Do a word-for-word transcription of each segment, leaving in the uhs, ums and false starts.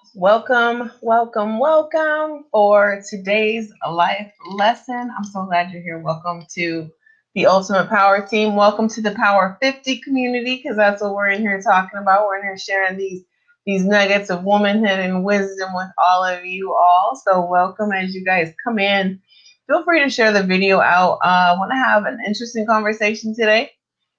Welcome, welcome, welcome for today's life lesson. I'm so glad you're here. Welcome to the Ultimate Power Team. Welcome to the Power fifty community, because that's what we're in here talking about. We're in here sharing these these nuggets of womanhood and wisdom with all of you all. So welcome as you guys come in. Feel free to share the video out. Uh, I want to have an interesting conversation today,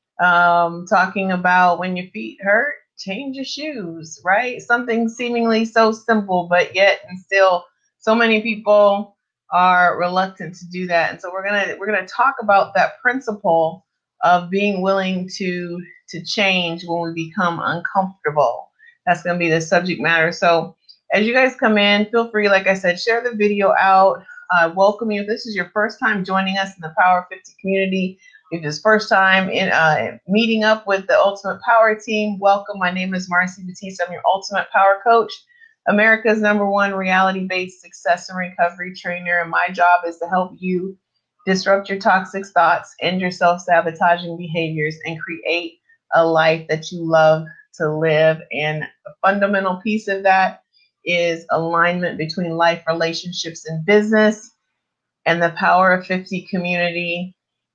um, talking about when your feet hurt, change your shoes, right? Something seemingly so simple, but yet and still so many people are reluctant to do that. And so we're gonna we're gonna talk about that principle of being willing to to change when we become uncomfortable. That's gonna be the subject matter. So as you guys come in, feel free, like I said, share the video out. Uh, welcome you. If this is your first time joining us in the Power fifty community, if it's first time in uh, meeting up with the Ultimate Power Team, welcome. My name is Marci Batiste. I'm your Ultimate Power Coach, America's number one reality-based success and recovery trainer. And my job is to help you disrupt your toxic thoughts, end your self-sabotaging behaviors, and create a life that you love to live. And a fundamental piece of that is alignment between life, relationships, and business. And the Power of fifty community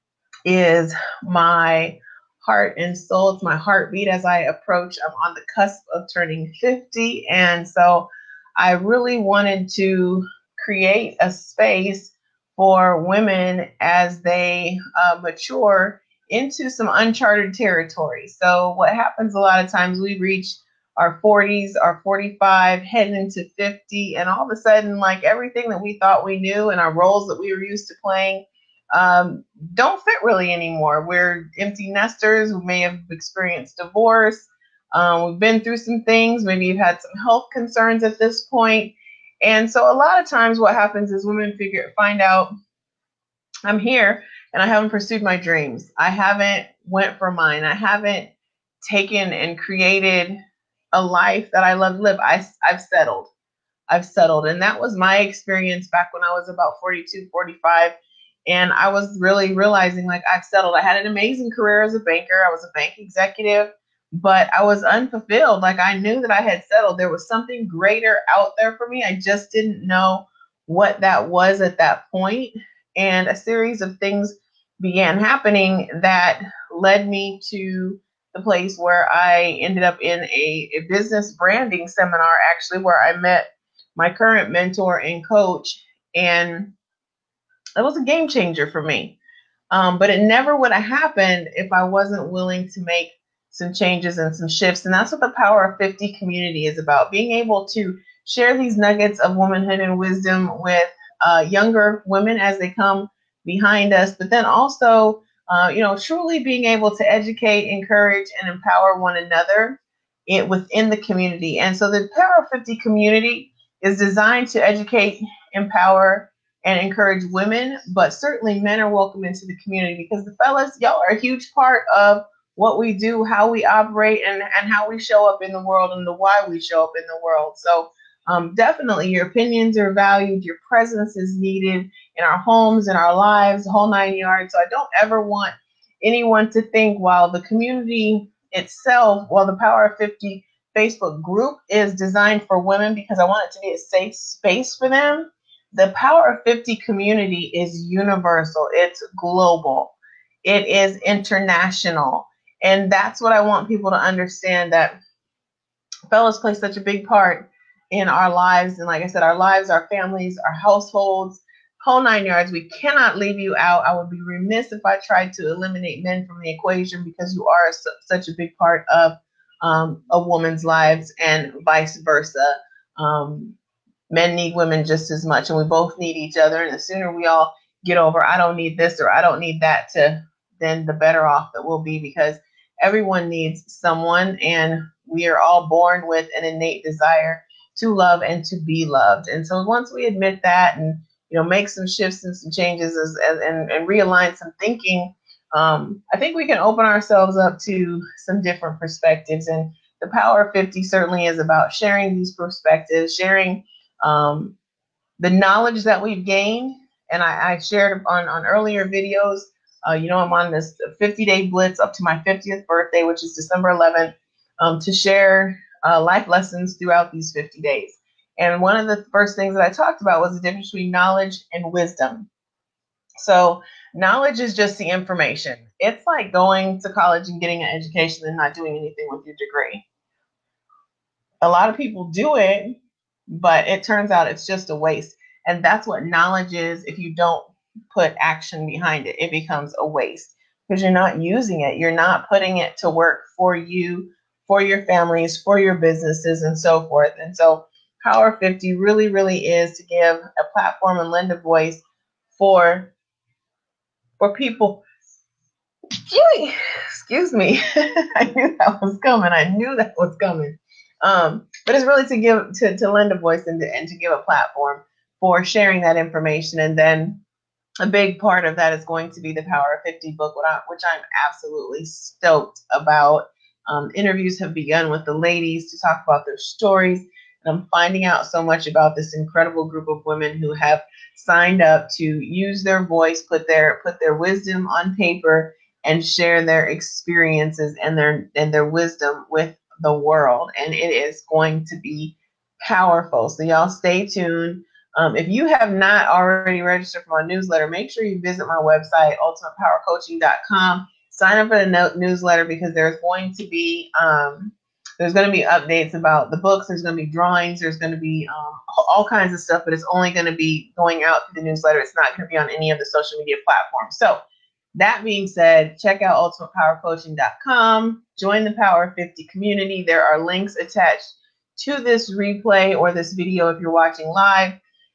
is my heart and soul. It's my heartbeat as I approach. I'm on the cusp of turning fifty. And so I really wanted to create a space for women as they uh, mature into some uncharted territory. So what happens a lot of times, we reach our forties, our forty-five, heading into fifty, and all of a sudden, like, everything that we thought we knew and our roles that we were used to playing um, don't fit really anymore. We're empty nesters. We may have experienced divorce. Um, we've been through some things. Maybe you've had some health concerns at this point. And so a lot of times what happens is women figure, find out, I'm here and I haven't pursued my dreams. I haven't went for mine. I haven't taken and created a life that I love to live. I, I've settled. I've settled. And that was my experience back when I was about forty-two, forty-five. And I was really realizing, like, I've settled. I had an amazing career as a banker. I was a bank executive, but I was unfulfilled. Like, I knew that I had settled. There was something greater out there for me. I just didn't know what that was at that point. And a series of things began happening that led me to the place where I ended up in a, a business branding seminar, actually, where I met my current mentor and coach. And it was a game changer for me. Um, but it never would have happened if I wasn't willing to make some changes and some shifts. And that's what the Power of fifty community is about, being able to share these nuggets of womanhood and wisdom with uh, younger women as they come behind us, but then also, uh, you know, truly being able to educate, encourage, and empower one another it, within the community. And so the Power of fifty community is designed to educate, empower, and encourage women, but certainly men are welcome into the community, because the fellas, y'all are a huge part of what we do, how we operate, and, and how we show up in the world, and the why we show up in the world. So um, definitely your opinions are valued. Your presence is needed in our homes, in our lives, the whole nine yards. So I don't ever want anyone to think, while the community itself, while the Power of fifty Facebook group is designed for women because I want it to be a safe space for them, the Power of fifty community is universal. It's global. It is international. And that's what I want people to understand, that fellas play such a big part in our lives. And like I said, our lives, our families, our households, whole nine yards. We cannot leave you out. I would be remiss if I tried to eliminate men from the equation, because you are su- such a big part of um, a woman's lives, and vice versa. Um, men need women just as much, and we both need each other. And the sooner we all get over, I don't need this or I don't need that, to then the better off that we'll be, because everyone needs someone, and we are all born with an innate desire to love and to be loved. And so once we admit that, and you know, make some shifts and some changes, as, as, and, and realign some thinking, um, I think we can open ourselves up to some different perspectives. And the Power of fifty certainly is about sharing these perspectives, sharing um, the knowledge that we've gained. And I, I shared on, on earlier videos, uh, you know, I'm on this fifty day blitz up to my fiftieth birthday, which is December eleventh, um, to share uh, life lessons throughout these fifty days. And one of the first things that I talked about was the difference between knowledge and wisdom. So knowledge is just the information. It's like going to college and getting an education and not doing anything with your degree. A lot of people do it, but it turns out it's just a waste. And that's what knowledge is. If you don't put action behind it, it becomes a waste because you're not using it. You're not putting it to work for you, for your families, for your businesses, and so forth. And so Power fifty really, really is to give a platform and lend a voice for for people. Excuse me. I knew that was coming. I knew that was coming. Um, but it's really to give to, to lend a voice and to, and to give a platform for sharing that information. And then a big part of that is going to be the Power of fifty book, which I'm absolutely stoked about. Um, interviews have begun with the ladies to talk about their stories. And I'm finding out so much about this incredible group of women who have signed up to use their voice, put their put their wisdom on paper, and share their experiences and their and their wisdom with the world. And it is going to be powerful. So y'all stay tuned. Um, if you have not already registered for my newsletter, make sure you visit my website, ultimate power coaching dot com. Sign up for the no- newsletter because there's going to be um, there's going to be updates about the books. There's going to be drawings. There's going to be um, all kinds of stuff, but it's only going to be going out through the newsletter. It's not going to be on any of the social media platforms. So that being said, check out ultimate power coaching dot com. Join the Power fifty community. There are links attached to this replay or this video if you're watching live.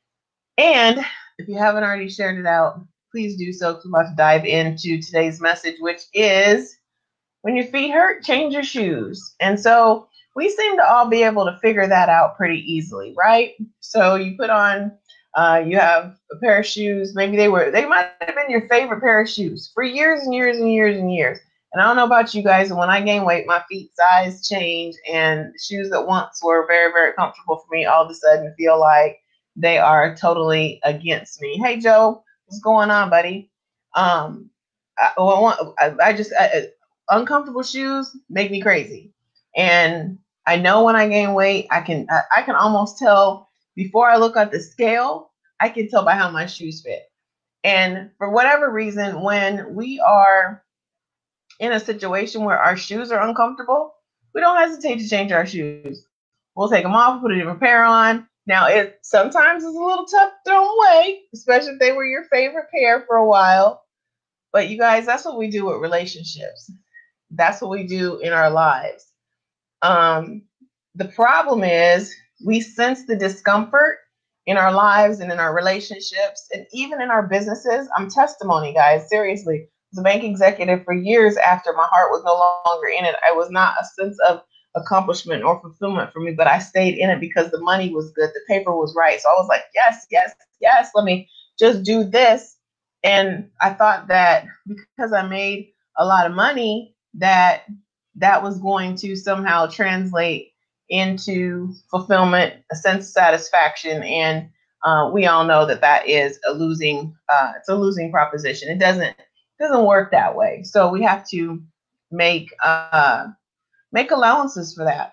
And if you haven't already shared it out, please do so because we're about to dive into today's message, which is when your feet hurt, change your shoes. And so we seem to all be able to figure that out pretty easily, right? So you put on, uh, you have a pair of shoes. Maybe they were, they might have been your favorite pair of shoes for years and years and years and years. And I don't know about you guys, but when I gain weight, my feet size change, and shoes that once were very, very comfortable for me all of a sudden feel like they are totally against me. Hey, Joe, what's going on, buddy? Um, I, I, I just, I, uncomfortable shoes make me crazy. And I know when I gain weight, I can, I, I can almost tell before I look at the scale, I can tell by how my shoes fit. And for whatever reason, when we are in a situation where our shoes are uncomfortable, we don't hesitate to change our shoes. We'll take them off, put a different pair on. Now, it sometimes is a little tough to throw them away, especially if they were your favorite pair for a while. But you guys, that's what we do with relationships. That's what we do in our lives. Um, the problem is we sense the discomfort in our lives and in our relationships and even in our businesses. I'm testimony, guys. Seriously, I was a bank executive for years after my heart was no longer in it. I was not a sense of accomplishment or fulfillment for me, but I stayed in it because the money was good. The paper was right. So I was like, yes, yes, yes, let me just do this. And I thought that because I made a lot of money, that that was going to somehow translate into fulfillment, a sense of satisfaction. And uh, we all know that that is a losing, uh, it's a losing proposition. It doesn't, it doesn't work that way. So we have to make, uh, make allowances for that.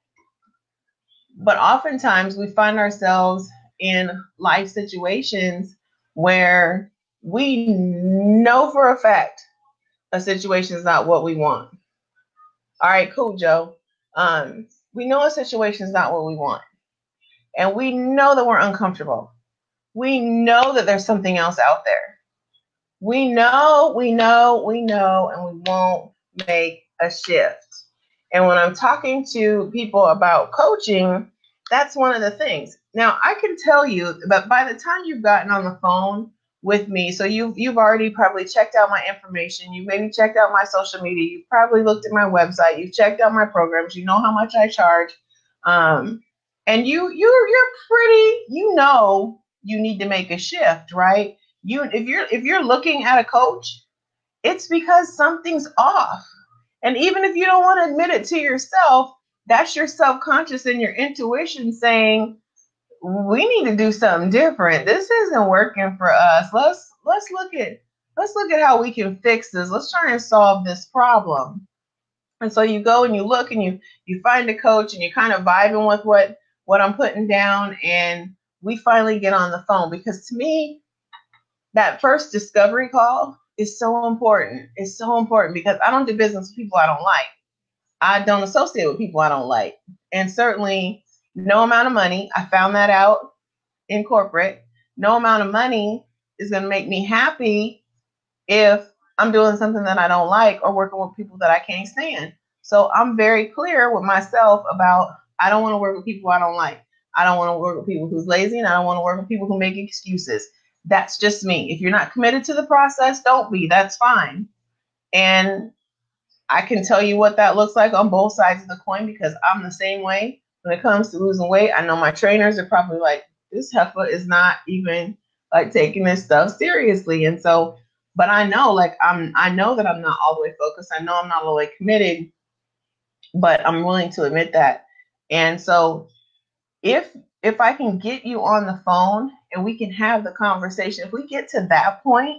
But oftentimes we find ourselves in life situations where we know for a fact a situation is not what we want. All right, cool, Joe. Um, we know a situation is not what we want. And we know that we're uncomfortable. We know that there's something else out there. We know, we know, we know, and we won't make a shift. And when I'm talking to people about coaching, that's one of the things. Now, I can tell you that by the time you've gotten on the phone with me, so you've, you've already probably checked out my information, you've maybe checked out my social media, you've probably looked at my website, you've checked out my programs, you know how much I charge, um, and you, you're, you're pretty, you know you need to make a shift, right? You, if you're, if you're looking at a coach, it's because something's off. And even if you don't want to admit it to yourself, that's your subconscious and your intuition saying, we need to do something different. This isn't working for us. Let's let's look at let's look at how we can fix this. Let's try and solve this problem. And so you go and you look and you you find a coach and you're kind of vibing with what what I'm putting down, and we finally get on the phone. Because to me, that first discovery call is so important. It's so important because I don't do business with people I don't like. I don't associate with people I don't like. And certainly no amount of money, I found that out in corporate, no amount of money is going to make me happy if I'm doing something that I don't like or working with people that I can't stand. So I'm very clear with myself about I don't want to work with people I don't like. I don't want to work with people who's lazy, and I don't want to work with people who make excuses. That's just me. If you're not committed to the process, don't be. That's fine. And I can tell you what that looks like on both sides of the coin because I'm the same way. When it comes to losing weight, I know my trainers are probably like, this heifer is not even like taking this stuff seriously. And so, but I know like I'm, I know that I'm not all the way focused. I know I'm not all the way committed, but I'm willing to admit that. And so if, if I can get you on the phone and we can have the conversation, if we get to that point,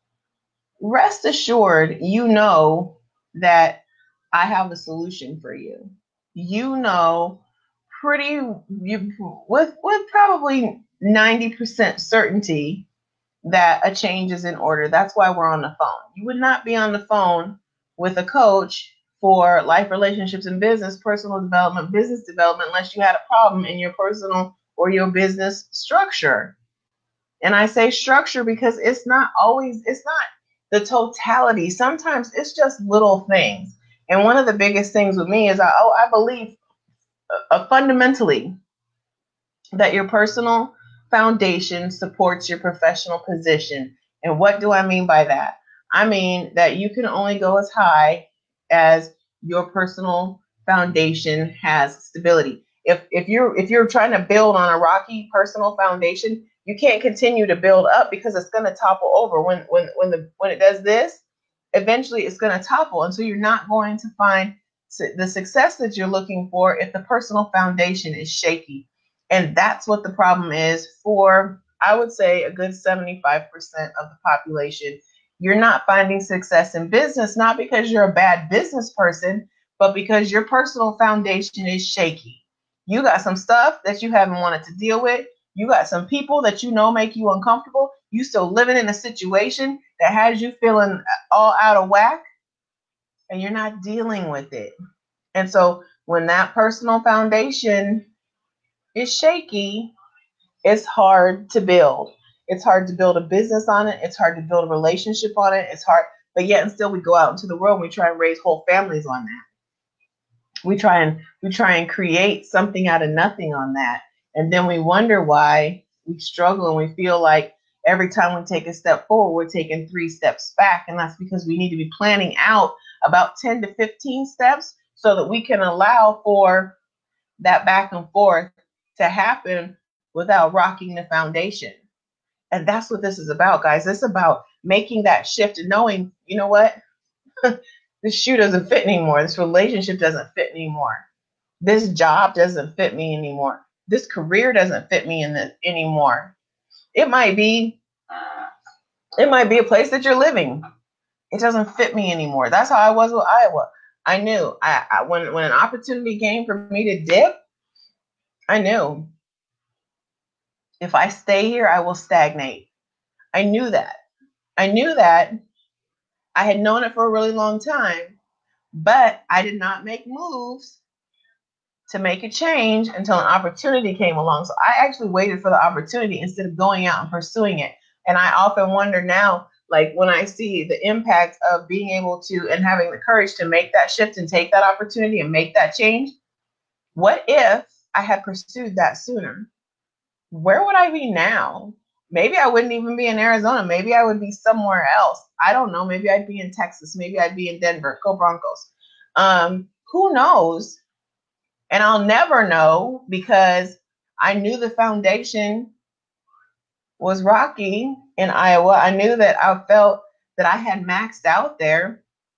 rest assured, you know that I have a solution for you. You know, pretty you, with with probably ninety percent certainty that a change is in order. That's why we're on the phone. You would not be on the phone with a coach for life, relationships, and business, personal development, business development, unless you had a problem in your personal or your business structure. And I say structure because it's not always, it's not the totality. Sometimes it's just little things. And one of the biggest things with me is, I, oh, I believe uh, fundamentally that your personal foundation supports your professional position. And what do I mean by that? I mean that you can only go as high as your personal foundation has stability. If if you're if you're trying to build on a rocky personal foundation, you can't continue to build up because it's going to topple over. When when when the when it does this, eventually it's going to topple, and so you're not going to find the success that you're looking for if the personal foundation is shaky. And that's what the problem is for, I would say, a good seventy-five percent of the population. You're not finding success in business, not because you're a bad business person, but because your personal foundation is shaky. You got some stuff that you haven't wanted to deal with. You got some people that you know make you uncomfortable. You still living in a situation that has you feeling all out of whack, and you're not dealing with it. And so when that personal foundation is shaky, it's hard to build. It's hard to build a business on it. It's hard to build a relationship on it. It's hard, but yet and still we go out into the world and we try and raise whole families on that. We try and we try and create something out of nothing on that. And then we wonder why we struggle and we feel like every time we take a step forward, we're taking three steps back. And that's because we need to be planning out about ten to fifteen steps so that we can allow for that back and forth to happen without rocking the foundation. And that's what this is about, guys. It's about making that shift and knowing, you know what? This shoe doesn't fit anymore. This relationship doesn't fit anymore. This job doesn't fit me anymore. This career doesn't fit me in this anymore. It might be, it might be a place that you're living. It doesn't fit me anymore. That's how I was with Iowa. I knew I, I when when an opportunity came for me to dip, I knew if I stay here, I will stagnate. I knew that. I knew that. I had known it for a really long time, but I did not make moves to make a change until an opportunity came along. So I actually waited for the opportunity instead of going out and pursuing it. And I often wonder now, like when I see the impact of being able to and having the courage to make that shift and take that opportunity and make that change, what if I had pursued that sooner? Where would I be now? Maybe I wouldn't even be in Arizona. Maybe I would be somewhere else. I don't know. Maybe I'd be in Texas. Maybe I'd be in Denver. Go Broncos. Um, who knows? And I'll never know because I knew the foundation was rocky in Iowa. I knew that I felt that I had maxed out there.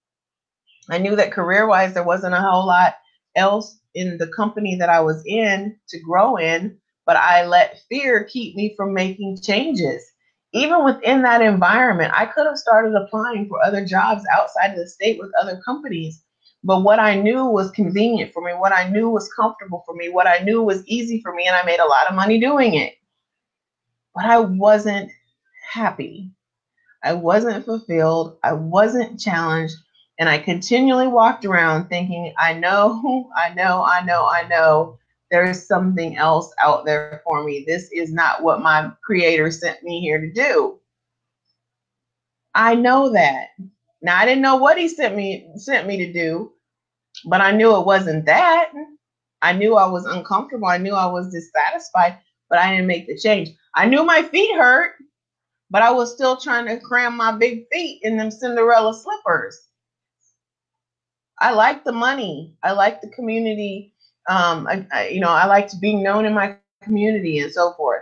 I knew that career-wise, there wasn't a whole lot else in the company that I was in to grow in, but I let fear keep me from making changes. Even within that environment, I could have started applying for other jobs outside of the state with other companies, But what I knew was convenient for me, what I knew was comfortable for me, what I knew was easy for me, and I made a lot of money doing it. But I wasn't happy. I wasn't fulfilled. I wasn't challenged. And I continually walked around thinking, I know, I know, I know, I know there's something else out there for me. This is not what my creator sent me here to do. I know that. Now, I didn't know what he sent me sent me to do, but I knew it wasn't that. I knew I was uncomfortable. I knew I was dissatisfied, but I didn't make the change. I knew my feet hurt, but I was still trying to cram my big feet in them Cinderella slippers. I like the money. I like the community. Um, I, I, you know, I liked being known in my community and so forth.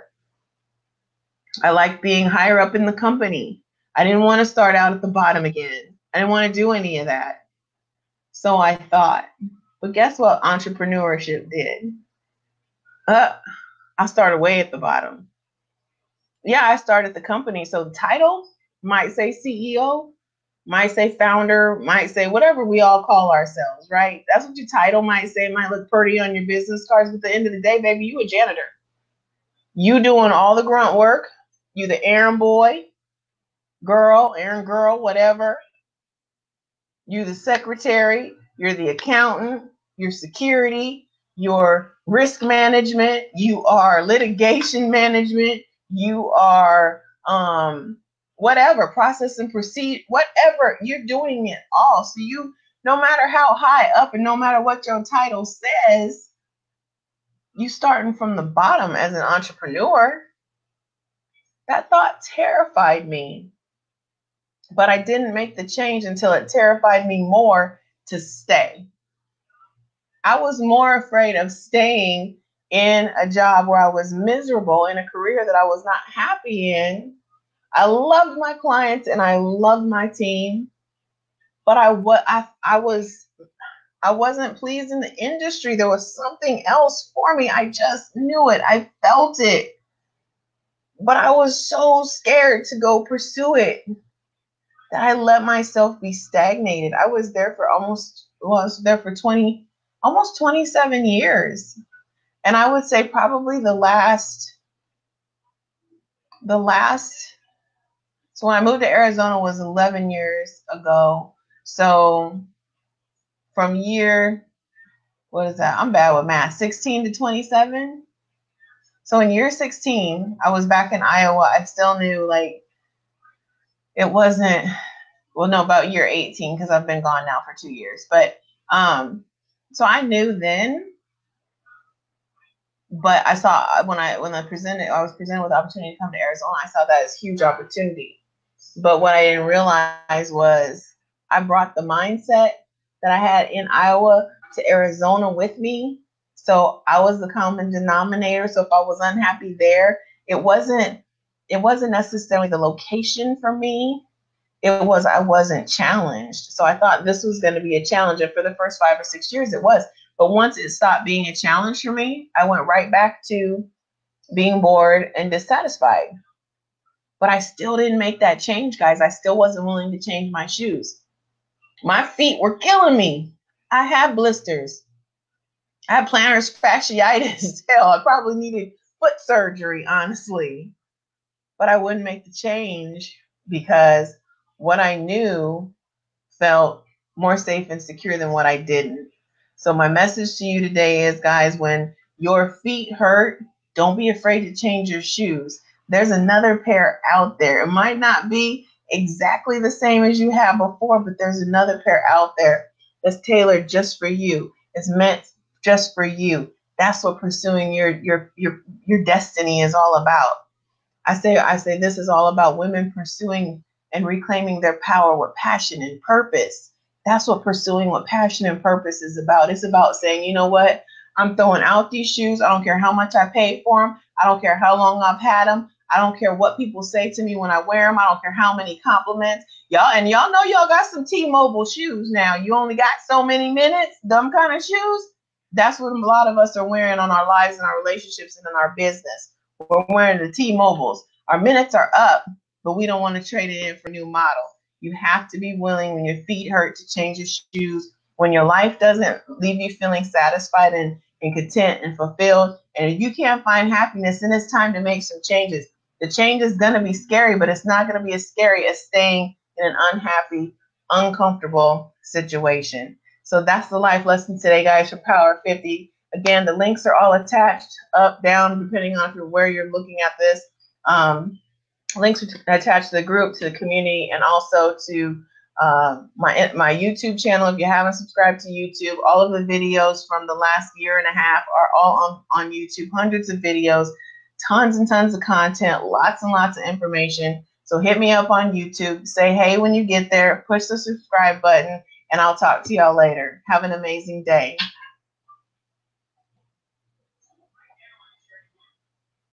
I like being higher up in the company. I didn't want to start out at the bottom again. I didn't want to do any of that. So I thought, but guess what entrepreneurship did? Uh, I started way at the bottom. Yeah, I started the company. So the title might say C E O, might say founder, might say whatever we all call ourselves, right? That's what your title might say. It might look pretty on your business cards, but at the end of the day, baby, you a janitor. You doing all the grunt work. You the errand boy, girl, errand girl, whatever. You the secretary. You're the accountant. You're security. You're risk management. You are litigation management. You are um, whatever, process and proceed, whatever. You're doing it all. So you, no matter how high up and no matter what your title says, you starting from the bottom as an entrepreneur. That thought terrified me. But I didn't make the change until it terrified me more to stay. I was more afraid of staying in a job where I was miserable, in a career that I was not happy in. I loved my clients and I loved my team, but I, I, I, was, I wasn't pleased in the industry. There was something else for me. I just knew it. I felt it. But I was so scared to go pursue it that I let myself be stagnated. I was there for almost, well, I was there for twenty, almost twenty-seven years. And I would say probably the last, the last, so when I moved to Arizona was eleven years ago. So from year, what is that? I'm bad with math, sixteen to twenty-seven. So in year sixteen, I was back in Iowa. I still knew like it wasn't, well, no, about year eighteen, because I've been gone now for two years. But um, so I knew then, but I saw when I when I presented, I was presented with the opportunity to come to Arizona. I saw that as a huge opportunity. But what I didn't realize was I brought the mindset that I had in Iowa to Arizona with me. So I was the common denominator. So if I was unhappy there, it wasn't it wasn't necessarily the location for me. It was I wasn't challenged. So I thought this was going to be a challenge. And for the first five or six years, it was. But once it stopped being a challenge for me, I went right back to being bored and dissatisfied. But I still didn't make that change, guys. I still wasn't willing to change my shoes. My feet were killing me. I had blisters. I had plantar fasciitis. Hell, I probably needed foot surgery, honestly. But I wouldn't make the change because what I knew felt more safe and secure than what I didn't. So my message to you today is, guys, when your feet hurt, don't be afraid to change your shoes. There's another pair out there. It might not be exactly the same as you had before, but there's another pair out there that's tailored just for you. It's meant just for you. That's what pursuing your your your your destiny is all about. I say I say this is all about women pursuing and reclaiming their power with passion and purpose. That's what pursuing with passion and purpose is about. It's about saying, you know what? I'm throwing out these shoes. I don't care how much I paid for them. I don't care how long I've had them. I don't care what people say to me when I wear them. I don't care how many compliments. Y'all, and y'all know y'all got some T-Mobile shoes now. You only got so many minutes, them kind of shoes. That's what a lot of us are wearing on our lives and our relationships and in our business. We're wearing the T-Mobiles. Our minutes are up, but we don't want to trade it in for a new model. You have to be willing when your feet hurt to change your shoes When your life doesn't leave you feeling satisfied and, and content and fulfilled, and if you can't find happiness, then it's time to make some changes. The change is going to be scary, but it's not going to be as scary as staying in an unhappy, uncomfortable situation. So that's the life lesson today, guys, for Power fifty. Again, the links are all attached, up, down, depending on where you're looking at this. Um, links are attached to the group, to the community, and also to uh, my my YouTube channel. If you haven't subscribed to YouTube, all of the videos from the last year and a half are all on, on YouTube. Hundreds of videos, tons and tons of content, lots and lots of information. So hit me up on YouTube. Say hey when you get there. Push the subscribe button, and I'll talk to y'all later. Have an amazing day.